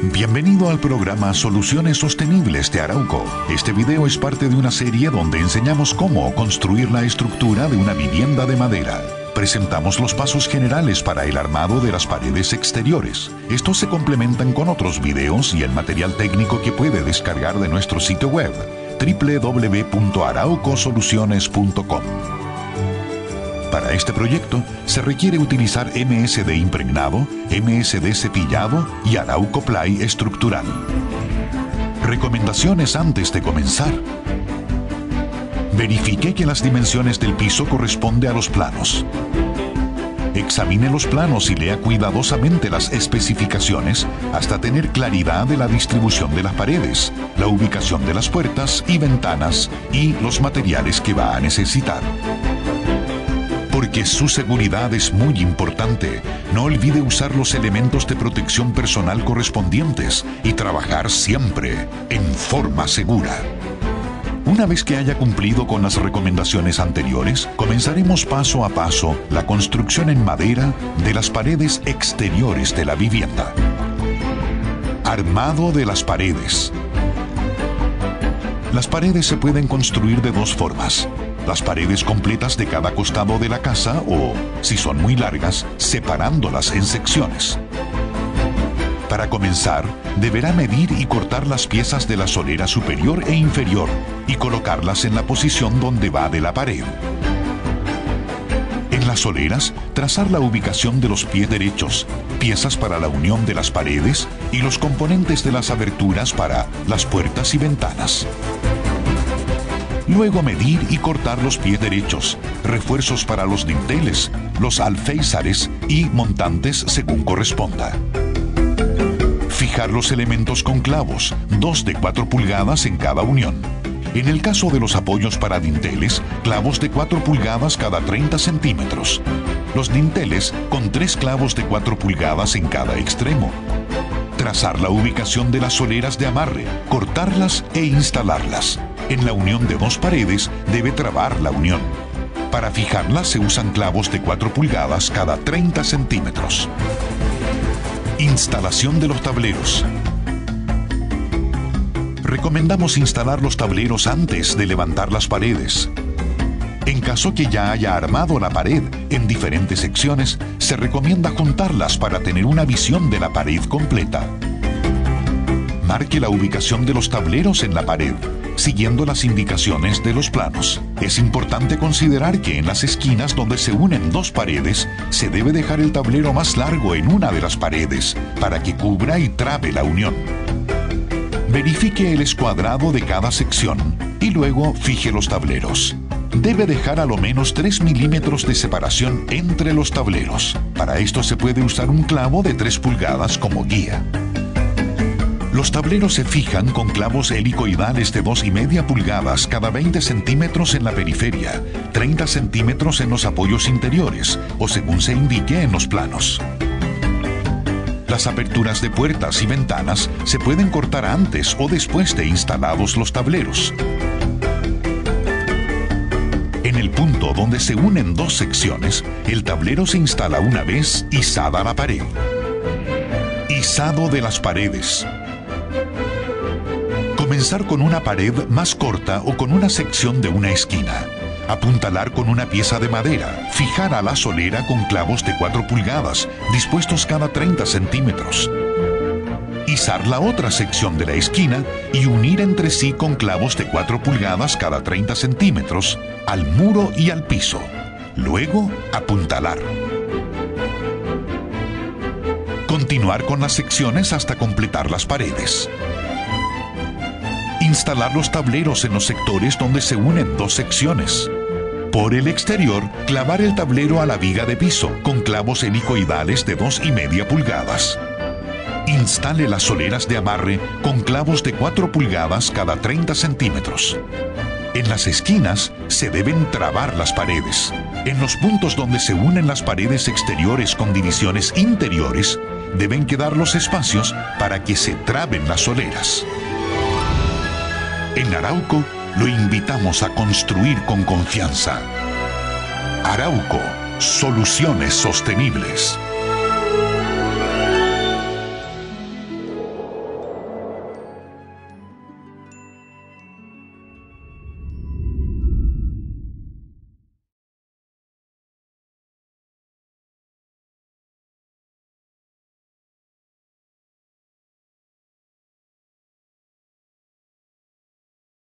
Bienvenido al programa Soluciones Sostenibles de Arauco. Este video es parte de una serie donde enseñamos cómo construir la estructura de una vivienda de madera. Presentamos los pasos generales para el armado de las paredes exteriores. Estos se complementan con otros videos y el material técnico que puede descargar de nuestro sitio web www.araucosoluciones.com. Para este proyecto se requiere utilizar MSD impregnado, MSD cepillado y Arauco Ply estructural. Recomendaciones antes de comenzar. Verifique que las dimensiones del piso corresponden a los planos. Examine los planos y lea cuidadosamente las especificaciones hasta tener claridad de la distribución de las paredes, la ubicación de las puertas y ventanas y los materiales que va a necesitar. Porque su seguridad es muy importante, no olvide usar los elementos de protección personal correspondientes y trabajar siempre en forma segura. Una vez que haya cumplido con las recomendaciones anteriores, comenzaremos paso a paso la construcción en madera de las paredes exteriores de la vivienda. Armado de las paredes. Las paredes se pueden construir de dos formas. Las paredes completas de cada costado de la casa o, si son muy largas, separándolas en secciones. Para comenzar, deberá medir y cortar las piezas de la solera superior e inferior y colocarlas en la posición donde va de la pared. En las soleras, trazar la ubicación de los pies derechos, piezas para la unión de las paredes y los componentes de las aberturas para las puertas y ventanas. Luego medir y cortar los pies derechos, refuerzos para los dinteles, los alféizares y montantes según corresponda. Fijar los elementos con clavos, 2 de 4 pulgadas en cada unión. En el caso de los apoyos para dinteles, clavos de 4 pulgadas cada 30 centímetros. Los dinteles con 3 clavos de 4 pulgadas en cada extremo. Trazar la ubicación de las soleras de amarre, cortarlas e instalarlas. En la unión de dos paredes debe trabar la unión. Para fijarlas se usan clavos de 4 pulgadas cada 30 centímetros. Instalación de los tableros. Recomendamos instalar los tableros antes de levantar las paredes. En caso que ya haya armado la pared en diferentes secciones, se recomienda juntarlas para tener una visión de la pared completa. Marque la ubicación de los tableros en la pared, siguiendo las indicaciones de los planos. Es importante considerar que en las esquinas donde se unen dos paredes, se debe dejar el tablero más largo en una de las paredes, para que cubra y trabe la unión. Verifique el escuadrado de cada sección y luego fije los tableros. Debe dejar a lo menos 3 milímetros de separación entre los tableros. Para esto se puede usar un clavo de 3 pulgadas como guía. Los tableros se fijan con clavos helicoidales de 2,5 pulgadas cada 20 centímetros en la periferia, 30 centímetros en los apoyos interiores o según se indique en los planos. Las aperturas de puertas y ventanas se pueden cortar antes o después de instalados los tableros. En el punto donde se unen dos secciones, el tablero se instala una vez izada la pared. Izado de las paredes. Comenzar con una pared más corta o con una sección de una esquina. Apuntalar con una pieza de madera. Fijar a la solera con clavos de 4 pulgadas, dispuestos cada 30 centímetros. Izar la otra sección de la esquina y unir entre sí con clavos de 4 pulgadas cada 30 centímetros al muro y al piso. Luego, apuntalar. Continuar con las secciones hasta completar las paredes. Instalar los tableros en los sectores donde se unen dos secciones. Por el exterior, clavar el tablero a la viga de piso con clavos helicoidales de 2,5 pulgadas. Instale las soleras de amarre con clavos de 4 pulgadas cada 30 centímetros. En las esquinas se deben trabar las paredes. En los puntos donde se unen las paredes exteriores con divisiones interiores, deben quedar los espacios para que se traben las soleras. En Arauco, lo invitamos a construir con confianza. Arauco, soluciones sostenibles.